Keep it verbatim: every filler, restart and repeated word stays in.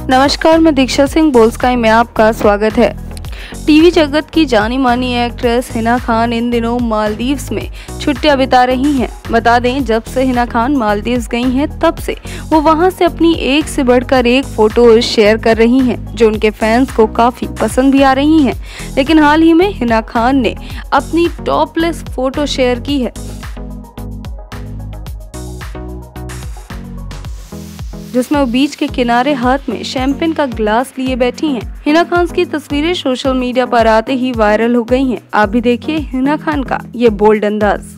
नमस्कार, मैं दीक्षा सिंह बोल स्काई में आपका स्वागत है। टीवी जगत की जानी मानी एक्ट्रेस हिना खान इन दिनों मालदीव्स में छुट्टियां बिता रही हैं। बता दें, जब से हिना खान मालदीव्स गई हैं तब से वो वहां से अपनी एक से बढ़कर एक फोटो शेयर कर रही हैं, जो उनके फैंस को काफी पसंद भी आ रही हैं। लेकिन हाल ही में हिना खान ने अपनी टॉपलेस फोटो शेयर की है, जिसमें वो बीच के किनारे हाथ में शैंपेन का ग्लास लिए बैठी हैं। हिना खान की तस्वीरें सोशल मीडिया पर आते ही वायरल हो गई हैं। आप भी देखिए हिना खान का ये बोल्ड अंदाज।